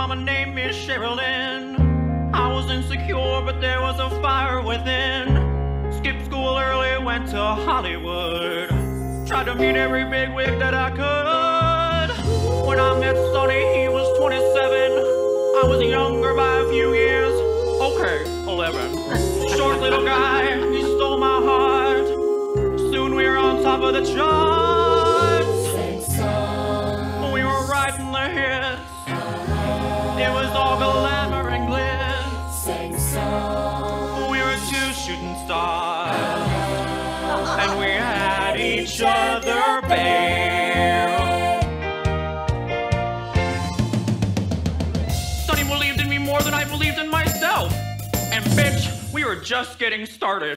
mama named me Sherilyn. I was insecure, but there was a fire within. Skipped school early, went to Hollywood. Tried to meet every bigwig that I could. When I met Sonny, he was 27. I was younger by a few years. Okay, 11. Short little guy, he stole my heart. Soon we were on top of the charts. We were writing the hits. It was all glamour and glitz. We were two shooting stars. And we had each other, babe. Sonny believed in me more than I believed in myself. And bitch, we were just getting started.